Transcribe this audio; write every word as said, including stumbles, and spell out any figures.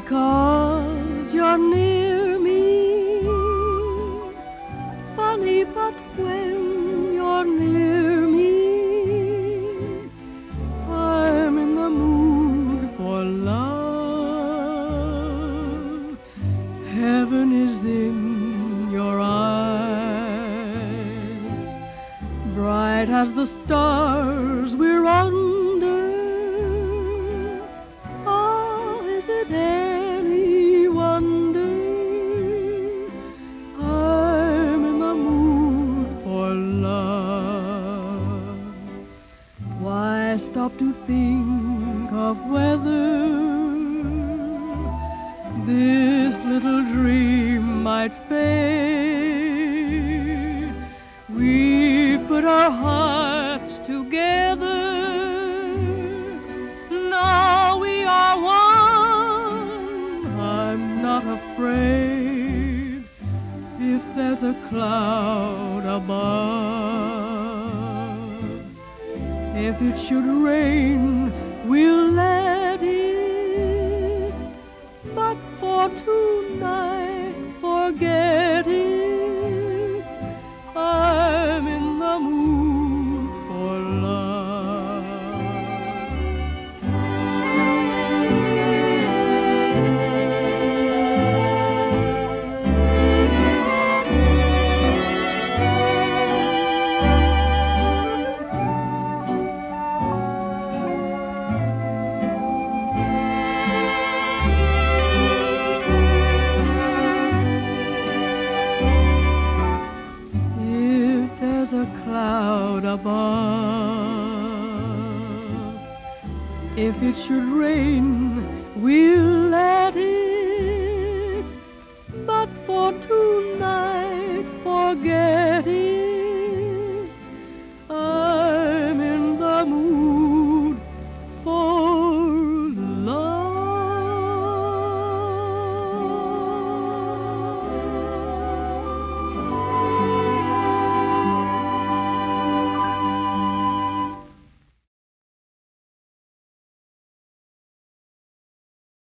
because you're near me. Funny, but when you're near me, I'm in the mood for love. Heaven is in your eyes, bright as the stars we're under. Oh, is it any wonder I'm in the mood for love? Why stop to think of whether this little dream might fade? We put our hearts together. Now we are one. I'm not afraid if there's a cloud above. If it should rain, we'll let it. But for tonight, forget it. I'm in the mood for love. A cloud above, if it should rain, we'll let it. But for tonight,